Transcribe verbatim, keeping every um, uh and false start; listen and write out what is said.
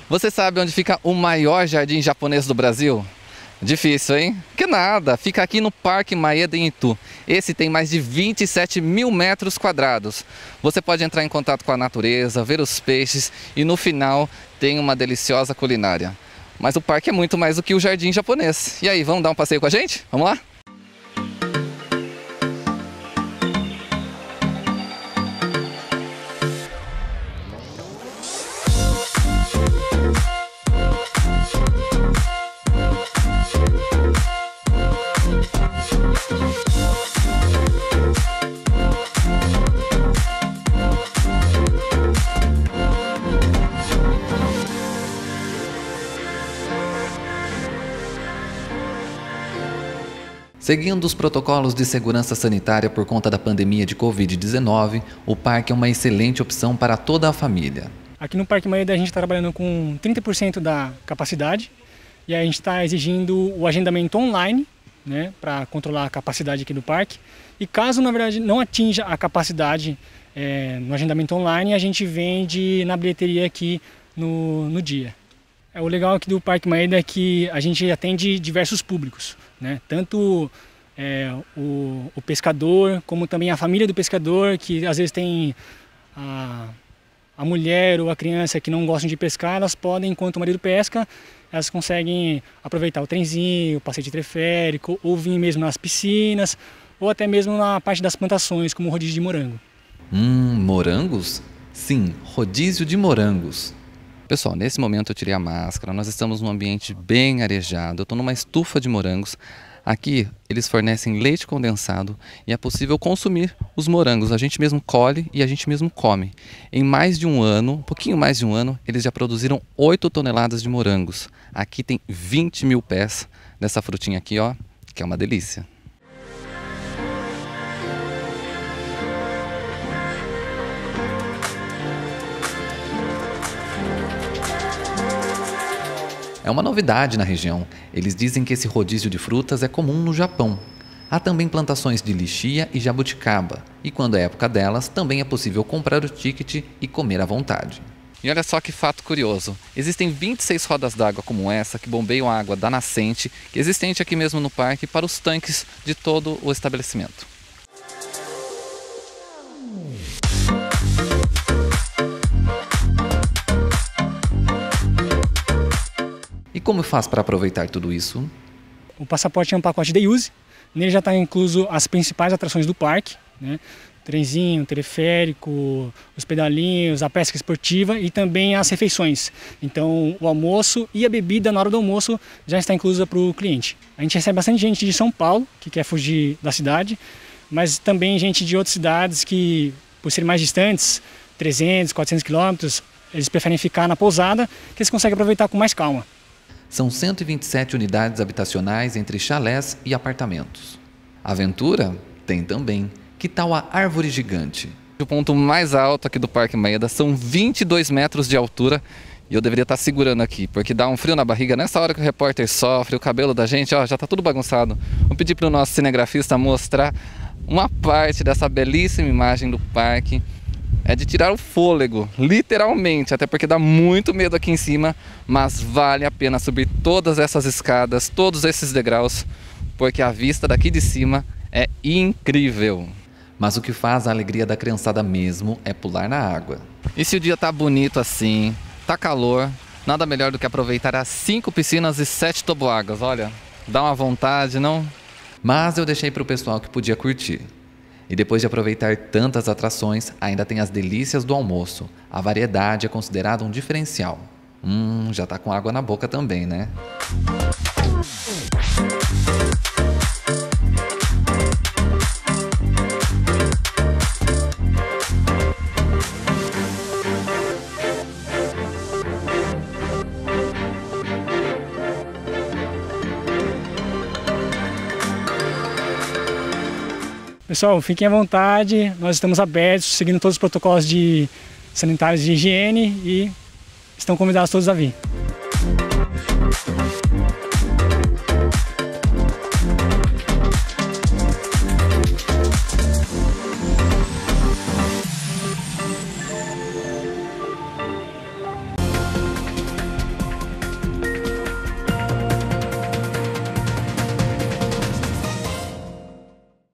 Você sabe onde fica o maior jardim japonês do Brasil? Difícil, hein? Que nada, fica aqui no Parque Maeda em Itu. Esse tem mais de vinte e sete mil metros quadrados. Você pode entrar em contato com a natureza, ver os peixes e no final tem uma deliciosa culinária. Mas o parque é muito mais do que o jardim japonês. E aí, vamos dar um passeio com a gente? Vamos lá? Seguindo os protocolos de segurança sanitária por conta da pandemia de covid dezenove, o parque é uma excelente opção para toda a família. Aqui no Parque Maeda a gente está trabalhando com trinta por cento da capacidade e a gente está exigindo o agendamento online, né, para controlar a capacidade aqui do parque. E caso, na verdade, não atinja a capacidade é, no agendamento online, a gente vende na bilheteria aqui no, no dia. É, o legal aqui do Parque Maeda é que a gente atende diversos públicos, né? Tanto é, o, o pescador, como também a família do pescador, que às vezes tem a, a mulher ou a criança que não gostam de pescar, elas podem, enquanto o marido pesca, elas conseguem aproveitar o trenzinho, o passeio de teleférico, ou vir mesmo nas piscinas, ou até mesmo na parte das plantações, como o rodízio de morango. Hum, morangos? Sim, rodízio de morangos. Pessoal, nesse momento eu tirei a máscara, nós estamos num ambiente bem arejado, eu estou numa estufa de morangos. Aqui eles fornecem leite condensado e é possível consumir os morangos, a gente mesmo colhe e a gente mesmo come. Em mais de um ano, um pouquinho mais de um ano, eles já produziram oito toneladas de morangos. Aqui tem vinte mil pés dessa frutinha aqui, ó, que é uma delícia. É uma novidade na região. Eles dizem que esse rodízio de frutas é comum no Japão. Há também plantações de lichia e jabuticaba. E quando é época delas, também é possível comprar o ticket e comer à vontade. E olha só que fato curioso. Existem vinte e seis rodas d'água como essa que bombeiam a água da nascente, que é existente aqui mesmo no parque, para os tanques de todo o estabelecimento. E como faz para aproveitar tudo isso? O passaporte é um pacote day use, nele já está incluso as principais atrações do parque, né? Trenzinho, teleférico, os pedalinhos, a pesca esportiva e também as refeições. Então o almoço e a bebida na hora do almoço já está inclusa para o cliente. A gente recebe bastante gente de São Paulo que quer fugir da cidade, mas também gente de outras cidades que, por serem mais distantes, trezentos, quatrocentos quilômetros, eles preferem ficar na pousada, que eles conseguem aproveitar com mais calma. São cento e vinte e sete unidades habitacionais entre chalés e apartamentos. Aventura? Tem também. Que tal a árvore gigante? O ponto mais alto aqui do Parque Maeda são vinte e dois metros de altura e eu deveria estar segurando aqui, porque dá um frio na barriga nessa hora que o repórter sofre, o cabelo da gente ó, já está tudo bagunçado. Vou pedir para o nosso cinegrafista mostrar uma parte dessa belíssima imagem do parque. É de tirar o fôlego, literalmente, até porque dá muito medo aqui em cima, mas vale a pena subir todas essas escadas, todos esses degraus, porque a vista daqui de cima é incrível. Mas o que faz a alegria da criançada mesmo é pular na água. E se o dia tá bonito assim, tá calor, nada melhor do que aproveitar as cinco piscinas e sete toboáguas, olha, dá uma vontade, não? Mas eu deixei para o pessoal que podia curtir. E depois de aproveitar tantas atrações, ainda tem as delícias do almoço. A variedade é considerada um diferencial. Hum, já tá com água na boca também, né? Pessoal, fiquem à vontade, nós estamos abertos, seguindo todos os protocolos de sanitários de higiene e estão convidados todos a vir.